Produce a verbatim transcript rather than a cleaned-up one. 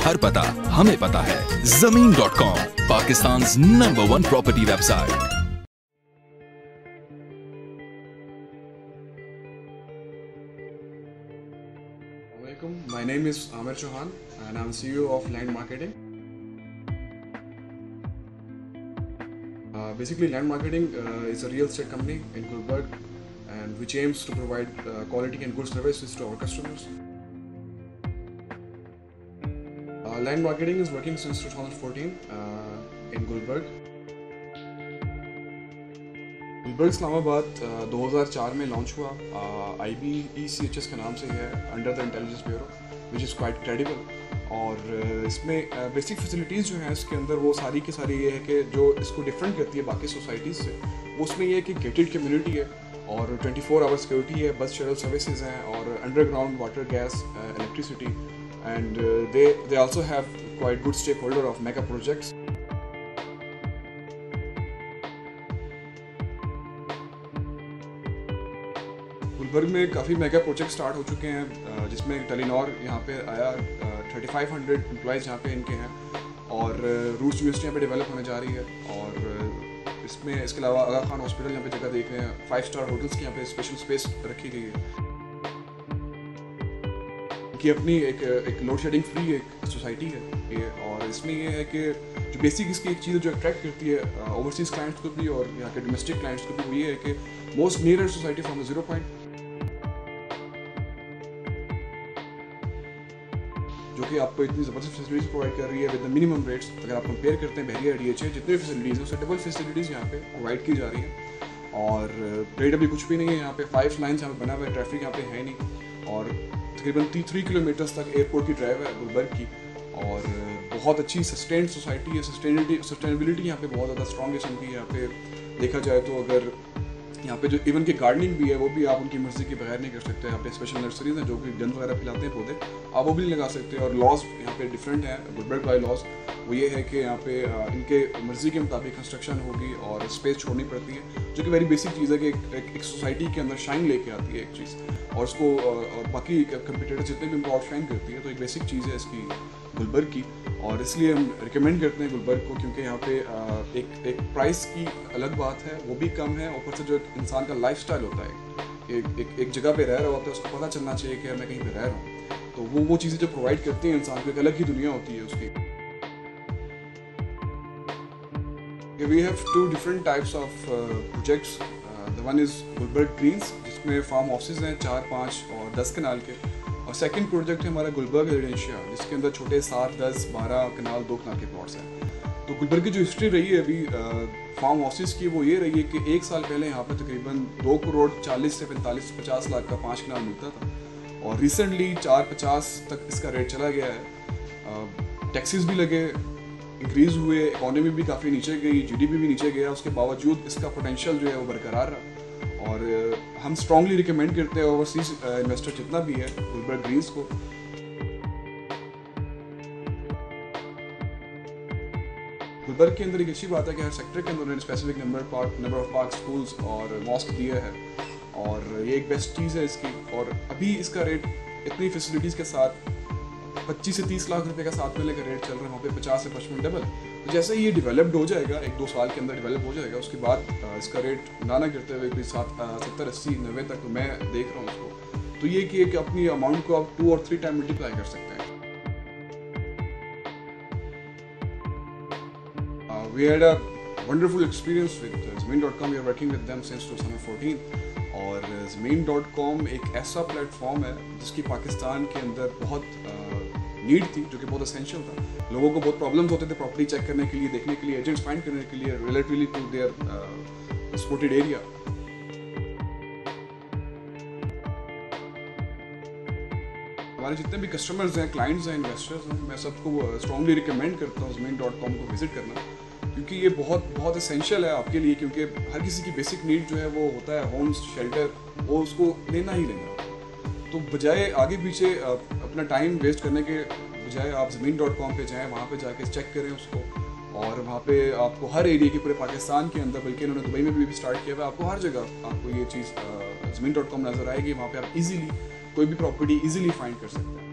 हर पता हमें पता है। Zameen dot com, Pakistan number one property website. My name is Amir Chauhan and I'm C E O of Land Marketing. Uh, basically, Land Marketing uh, is a real estate company in Gulbarg, and which aims to provide uh, quality and good services to our customers. Uh, Land Marketing is working since two thousand fourteen uh, in Gulbarg. Gulberg Islamabad दो हज़ार चार में launch हुआ। I B E C H S के नाम से है, under the intelligence bureau, which is quite credible. और uh, इसमें बेसिक uh, फैसिलिटीज़ जो हैं इसके अंदर वो सारी की सारी ये है कि जो इसको डिफरेंट करती है बाकी सोसाइटीज़ से, वो उसमें ये है कि गेटेड कम्युनिटी है और ट्वेंटी फोर आवर सिक्योरिटी है, बस शटल सर्विसेज हैं और underground water, gas, electricity, and they they also have quite good stake holder of mega projects. Gulberg में काफ़ी मेगा प्रोजेक्ट स्टार्ट हो चुके हैं, जिसमें टेलीनॉर यहाँ पे आया, थर्टी फाइव हंड्रेड एम्प्लॉयज़ यहाँ पे इनके हैं, और रूट्स यूनिवर्सिटी यहाँ पे डेवलप होने जा रही है। और इसमें इसके अलावा आगा खान हॉस्पिटल यहाँ पे जगह देख रहे हैं, फाइव स्टार होटल्स की यहाँ पे स्पेशल स्पेस रखी गई है कि अपनी एक एक लोड शेडिंग फ्री एक सोसाइटी है ये। और इसमें ये है कि जो बेसिक इसकी एक चीज़ जो अट्रैक्ट करती है ओवरसीज़ क्लाइंट्स को भी और यहाँ के डोमेस्टिक क्लाइंट्स को भी, वो ये है कि most near society from the zero point, जो कि आपको इतनी ज़बरदस्त फैसिलिटीज़ प्रोवाइड कर रही है विद द मिनिमम रेट्स। अगर आप कंपेयर करते हैं बहरिया डी एच ए, जितनी फैसिलिटीज़ हैं उससे डबल फैसिलिटीज़ यहाँ पे प्रोवाइड की जा रही हैं। और रेट अभी कुछ भी नहीं है यहाँ पे, फाइव लाइन्स यहाँ पे बना हुआ है, ट्रैफिक यहाँ पे है नहीं, और तकरीबन थ्री किलोमीटर्स तक एयरपोर्ट की ड्राइव है गुलबर्ग की। और बहुत अच्छी सस्टेन्ड सोसाइटी है, सस्टेनिटी सस्टेनेबिलिटी यहाँ पे बहुत ज़्यादा स्ट्रॉन्ग किस्म की यहाँ पे देखा जाए तो। अगर यहाँ पे जो इवन की गार्डनिंग भी है वो भी आप उनकी मर्जी के बगैर नहीं कर सकते। यहाँ पे स्पेशल नर्सरीज हैं जो कि गंद वगैरह पिलाते हैं पौधे, आप वो भी नहीं लगा सकते। और लॉज यहाँ पे डिफरेंट है गुलबर्ग बाई लॉज, वो ये है कि यहाँ पे इनके मर्जी के मुताबिक कंस्ट्रक्शन होगी और स्पेस छोड़नी पड़ती है, जो कि वेरी बेसिक चीज़ है कि एक, एक, एक सोसाइटी के अंदर शाइन लेके आती है एक चीज़, और उसको और बाकी कंप्यूटर जितने भी उनको आउटशाइन करती है। तो एक बेसिक चीज़ है इसकी गुलबर्ग की, और इसलिए हम रिकमेंड करते हैं गुलबर्ग को, क्योंकि यहाँ पे एक एक प्राइस की अलग बात है, वो भी कम है, ऊपर से जो इंसान का लाइफस्टाइल होता है, एक एक, एक जगह पे रह रहा होता है, उसको पता चलना चाहिए कि मैं कहीं पे रह रहा हूँ, तो वो वो चीज़ें जो प्रोवाइड करती हैं इंसान को, एक अलग ही दुनिया होती है उसकी। We have two different types of projects. The one is Gulberg greens, जिसमें फार्म हाउसेज हैं चार, पाँच और दस कनाल के, और सेकंड प्रोजेक्ट है हमारा गुलबर्ग रेजिडेंशिया, जिसके अंदर छोटे सात, दस, बारह कनाल दो कनाल के प्लॉट्स हैं। तो गुलबर्ग की जो हिस्ट्री रही है अभी फार्म हाउसेस की, वो ये रही है कि एक साल पहले यहाँ पे तकरीबन दो करोड़ चालीस से पैंतालीस पचास लाख का पाँच कनाल मिलता था, और रिसेंटली चार पचास तक इसका रेट चला गया है। टैक्सेस भी लगे, इंक्रीज़ हुए, इकॉनमी भी काफ़ी नीचे गई, जी डी पी भी नीचे गया, उसके बावजूद इसका पोटेंशियल जो है वो बरकरार रहा। और हम स्ट्रॉन्गली रिकमेंड करते हैं ओवरसीज इन्वेस्टर जितना भी है गुलबर्ग ग्रीन्स को। गुलबर्ग के अंदर एक अच्छी बात है कि हर सेक्टर के अंदर उन्होंने specific number park number of park, schools और मॉस्क दिया है, और ये एक बेस्ट चीज़ है इसकी। और अभी इसका रेट इतनी फैसिलिटीज़ के साथ पच्चीस से तीस लाख रुपए का साथ मिलने का रेट चल रहा है, वहाँ पे पचास से पचपन डबल। तो जैसे ही ये डेवलप्ड हो जाएगा, एक दो साल के अंदर डेवलप हो जाएगा, उसके बाद इसका रेट ना ना करते हुए कोई सात सत्तर अस्सी नब्बे तक तो मैं देख रहा हूँ उसको। तो ये कि एक अपनी अमाउंट को आप टू और थ्री टाइम मल्टीप्लाई कर सकते हैं। We had a wonderful experience with Zameen dot com, we are working with them since two thousand fourteen. और ज़मीन डॉट कॉम एक ऐसा प्लेटफॉर्म है जिसकी पाकिस्तान के अंदर बहुत नीड थी, जो कि बहुत एसेंशियल था। लोगों को बहुत प्रॉब्लम्स होते थे प्रॉपर्टी चेक करने के लिए, देखने के लिए, एजेंट्स फाइंड करने के लिए relatively to their supported area. हमारे जितने भी कस्टमर्स हैं, क्लाइंट्स हैं, इन्वेस्टर्स हैं, मैं सबको स्ट्रॉन्गली रिकमेंड करता हूँ ज़मीन डॉट कॉम को विजिट करना, क्योंकि ये बहुत बहुत एसेंशियल है आपके लिए। क्योंकि हर किसी की बेसिक नीड जो है वो होता है होम्स, शेल्टर, वो उसको लेना ही लेना। तो बजाय आगे पीछे अपना टाइम वेस्ट करने के बजाय आप ज़मीन डॉट कॉम पे जाएँ, वहाँ पे जाके चेक करें उसको, और वहाँ पे आपको हर एरिया की, पूरे पाकिस्तान के अंदर, बल्कि इन्होंने दुबई में भी स्टार्ट किया हुआ, आपको हर जगह आपको ये चीज़ ज़मीन डॉट कॉम नज़र आएगी। वहाँ पे आप इजीली कोई भी प्रॉपर्टी इजीली फाइंड कर सकते हैं।